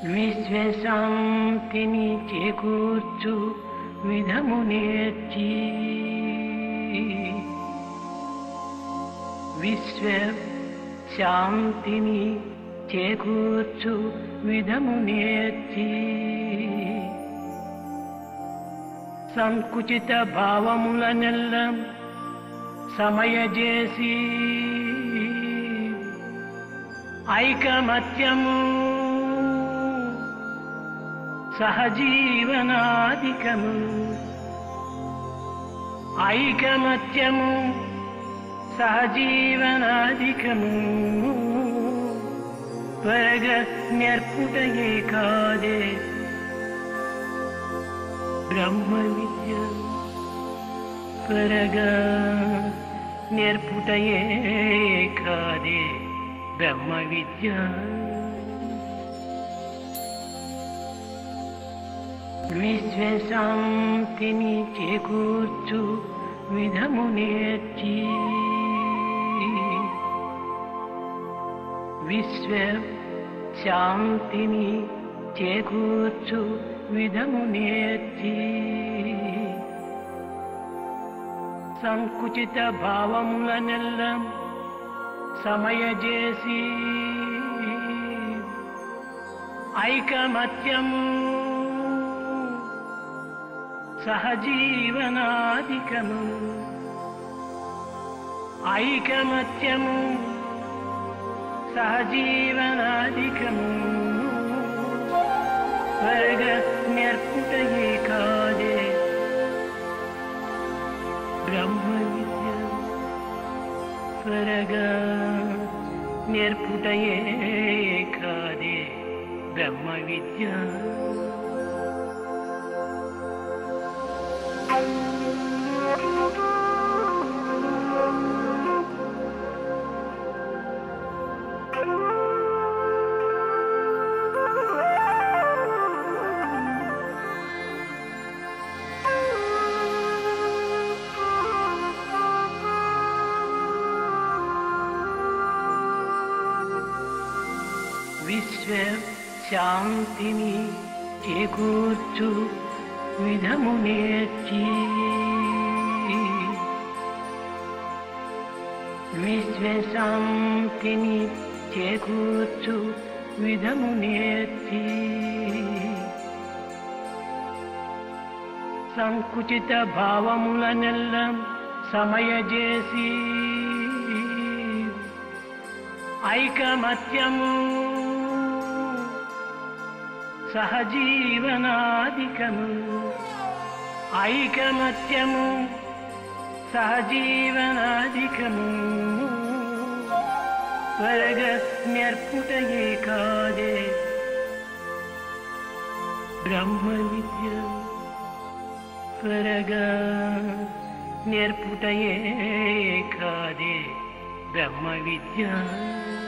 విశ్వశాంతిని చేకూర్చు విధము నేర్చి విశ్వశాంతిని చేకూర్చు విధము నేర్చి సంకుచిత భావములనెల్ల సమయజేసి ఐకమత్యము సహజీవనాధికము ఐకమత్యము సహజీవనాధికము త్వరగా నేర్పుటయే కాదే బ్రహ్మ విద్య త్వరగా నేర్పుటయే కాదే బ్రహ్మ విద్య విశ్వశాంతిని చేకూర్చు విధము నేర్చి విశ్వశాంతిని చేకూర్చు విధము నేర్చి సంకుచిత భావములనెల్ల సమయజేసి ఐకమత్యము సహజీవనాధికము ఐకమత్యము సహజీవనాధికము త్వరగా నేర్పుటయే కాదే బ్రహ్మ విద్య త్వరగా నేర్పుటయే కాదే బ్రహ్మ విద్య విశ్వశాంతిని చేకూర్చు విధము నేర్చి విశ్వశాంతిని చేకూర్చు విధము నేర్చి సంకుచిత భావములనెల్ల సమయజేసి ఐకమత్యము సహజీవనాధికము ఐకమత్యము సహజీవనాధికము త్వరగా నేర్పుటయే కాదే బ్రహ్మ విద్య త్వరగా నేర్పుటయే కాదే బ్రహ్మ విద్య